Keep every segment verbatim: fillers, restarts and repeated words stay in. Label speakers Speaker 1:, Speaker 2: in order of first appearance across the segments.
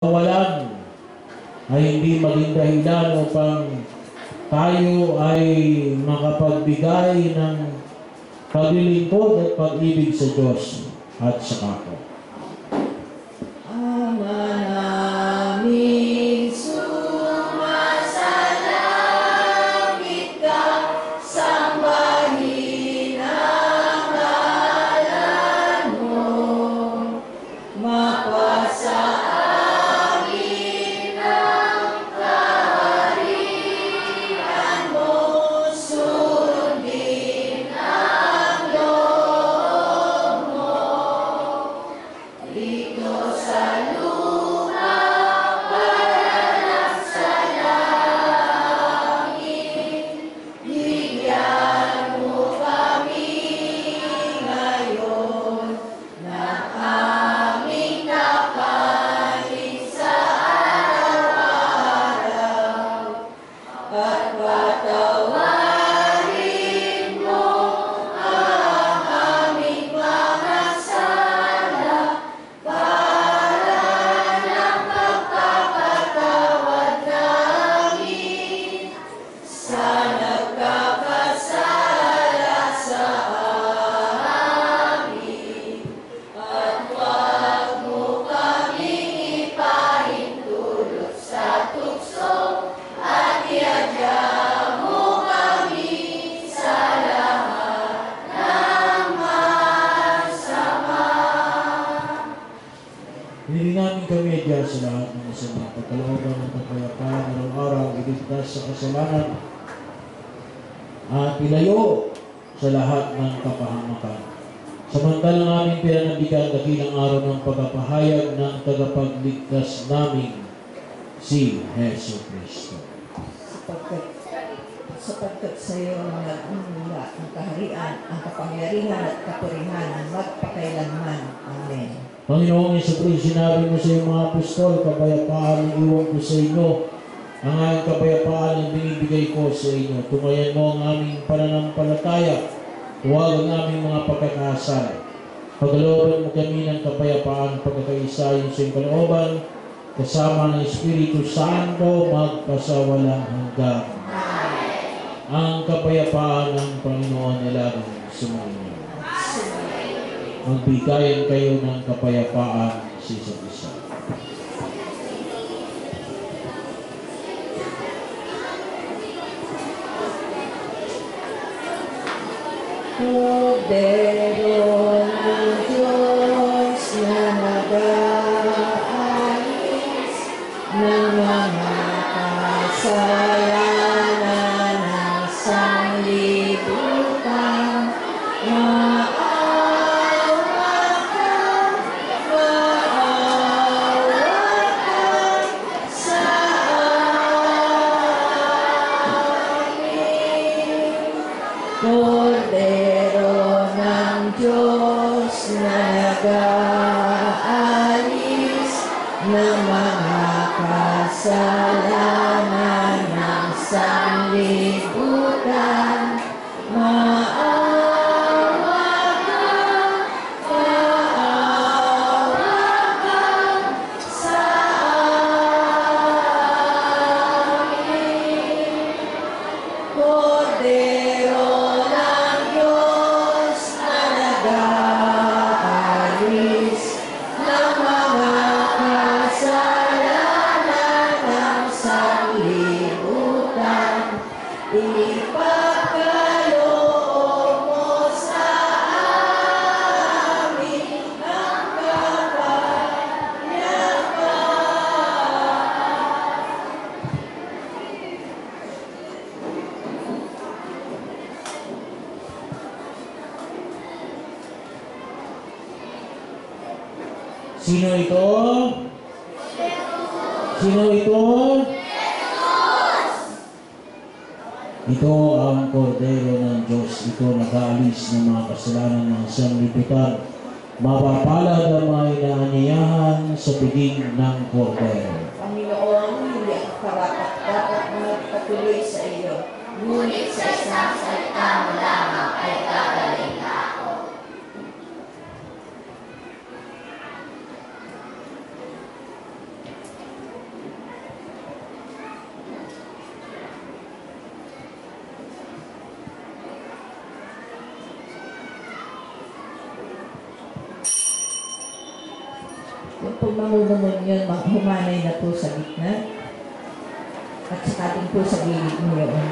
Speaker 1: kawalan ay hindi maging dahilan upang tayo ay makapagbigay ng paglilingkod at pag-ibig sa Diyos at sa kapwa.
Speaker 2: Ama namin, sumasalangit ka, sambahin ang ngalan mo, mapasa amin ang kaharian mo, sundin ang loob mo, dito sa lupa para sa langit. Bigyan mo kami ngayon ng aming kapanin sa araw-araw, at patawarin mo ang aming mga sala para ng pagpapatawad namin sa nagkakasala sa amin. At huwag mo kaming ipahintulot sa tukso, at iadya mo kami sa lahat ng masama.
Speaker 1: Hindi namin kami adya sa lahat ng masama, pagkalooban ng kapayapaan araw-araw, iligtas sa kasalanan, at ilayo sa lahat ng kapahamakan. Samantalang aming pinanandigan dakilang araw ng pagpapahayag ng tagapagligtas namin, si Hesus Kristo.
Speaker 2: Sapagkat, sapagkat sa iyo ang nag-umula ang kaharian, ang kapangyarihan at kapurihan magpakailanman. Amen.
Speaker 1: Panginoong Hesus Kristo, sinabi mo sa iyong mga apostol, kapayapaan ang iwan ko sa inyo, ang aking kapayapaan ang binibigay ko sa inyo. Tumayan mo ang aming pananampalataya, huwag ang aming mga pagkakasala. Pagalooban mo kami ng kapayapaan, pagkakaisa yung sa iyong kalooban, kasama ng Espiritu Santo, magpasawalang hanggang. Ang kapayapaan ng Panginoon nilagang sumainyo. Magbigayan kayo ng kapayapaan sa isa't isa.
Speaker 2: Kordero ng Diyos na nag-aalis ng mga kasalanan ng sanlibutan, maawa ka, maawa ka sa amin. Kordero ng Diyos na nag-aalis ng mga kasalanan ng sanlibutan, maawa ka, maawa ka sa amin. Kordero ng Diyos na nag-aalis ng mga kasalanan ng sanlibutan, ipagkaloob mo sa amin ang kapayapaan.
Speaker 1: Sino ito? Sino ito? Ito ang kordero ng Diyos. Ito nag-aalis ng mga kasalanan ng sanlibutan. Mapapalad ang mga inaanyayahan sa piging ng kordero.
Speaker 2: Panginoon, hindi ako karapat dapat magpatuloy sa iyo, ngunit sa isang salita mo lamang ay gagaling na ako. pong mamumumunyon, humanay na po sa gitna. At saka din po sa gilid mo yun.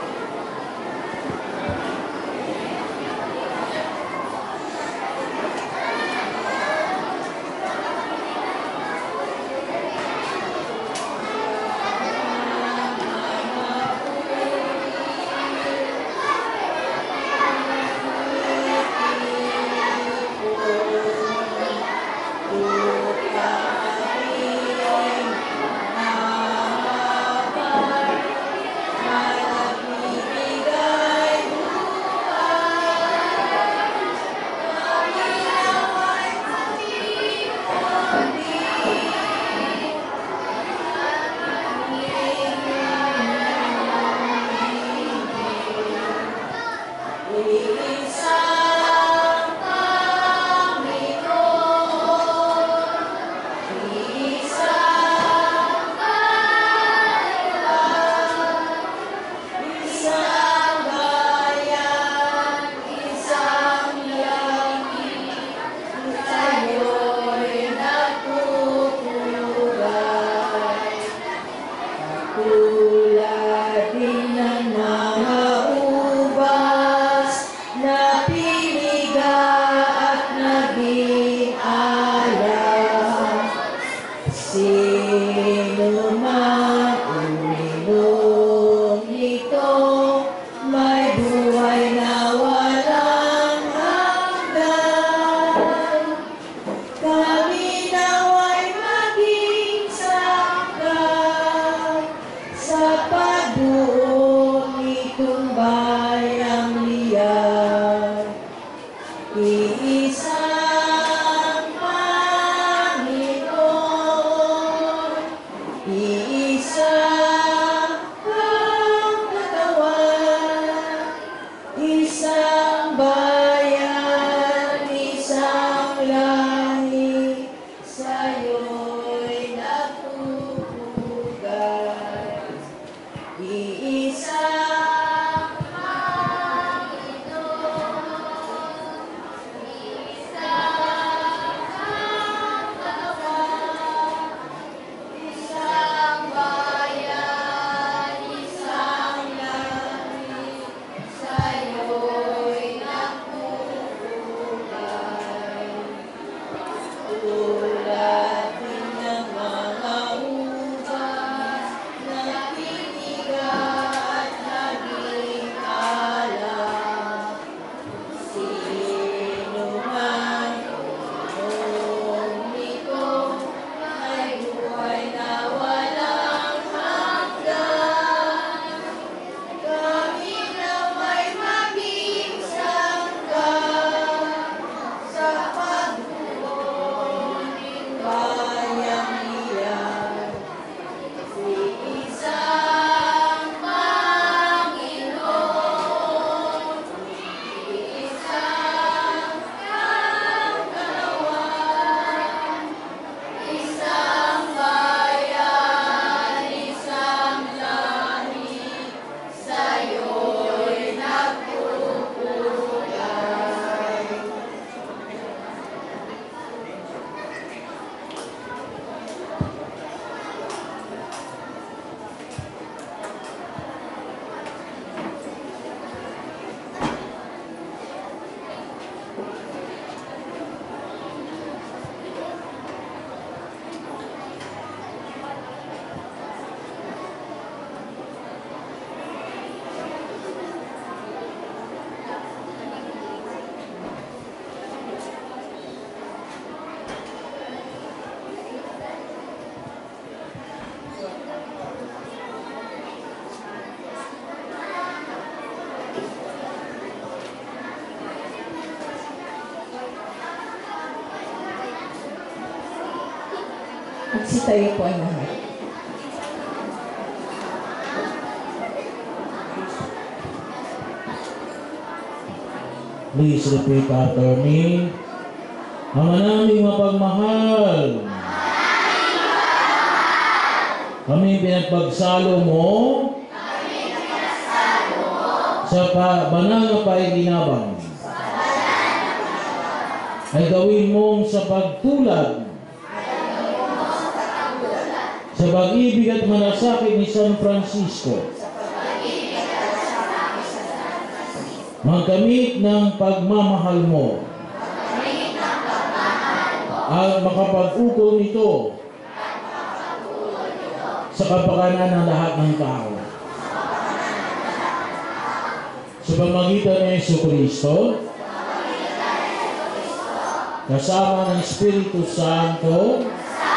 Speaker 2: Magsitayo po ang lahat.
Speaker 1: Please repeat after me. Ama naming mapagmahal, kami pinagpagsalo mo sa pa banal na paiginabang ay gawin mong sa pagtulad sa pag-ibig at malasakit ni San Francisco, magkamit ng pagmamahal mo, at makapag-ukol nito sa kapakanan ng lahat ng tao. Sa pamagitan ng Jesucristo, kasama ng Espiritu Santo,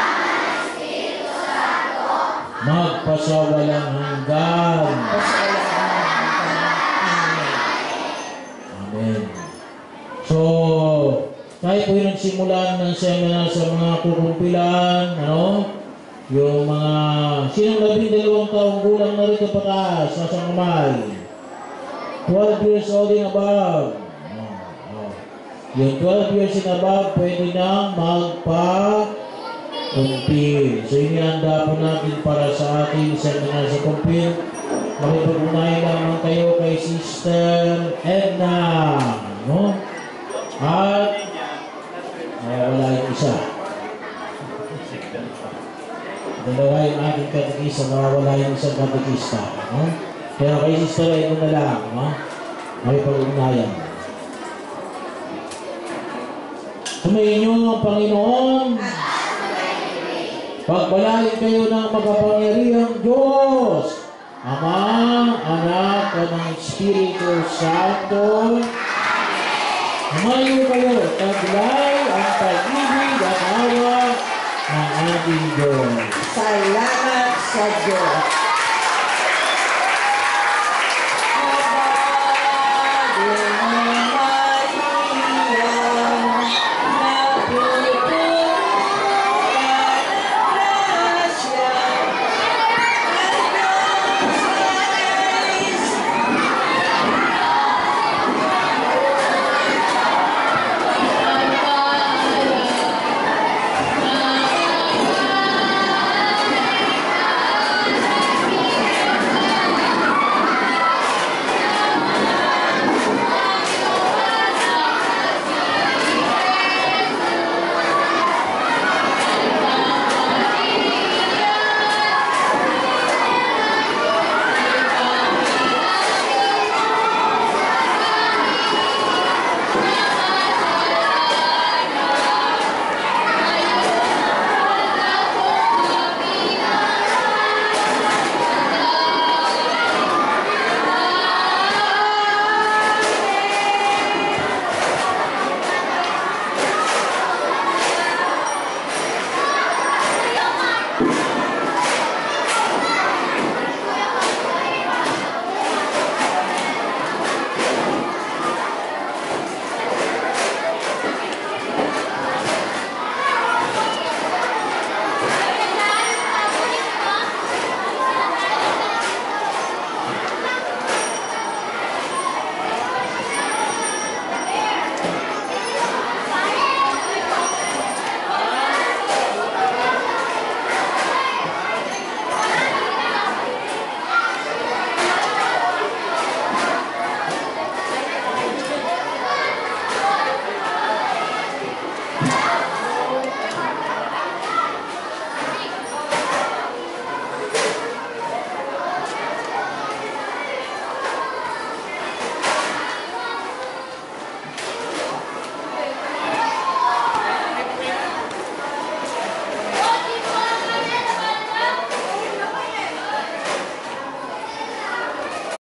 Speaker 1: magpasawalang hanggan. Amen. So, tayo po yung nagsimulan ng seminar sa mga kukumpilan, ano? Yung mga, sinong labing dalawang taong gulang na rito pataas, nasa kamay? twelve years old and above. Oh, oh. Yung twelve years and above, pwede nang magpa-kumpil. So, inihanda po natin para sa ating seminar sa kumpil. Makipag-unahin lamang kayo kay Sister Edna. No? At ay, wala yung isa. Dalawa yung ating katekista, nawawala yung isang katekista. No? Pero kay Sister Edna na lang. No? Makipag-unayan. Sumayin niyo ang Panginoon. Pagpalain kayo ng makapangyarihang Diyos, Ama, Anak, at ng Espiritu Santo. Humayo kayo, taglay ang pag-ibig at awa ng ating Diyos.
Speaker 2: Salamat sa Diyos.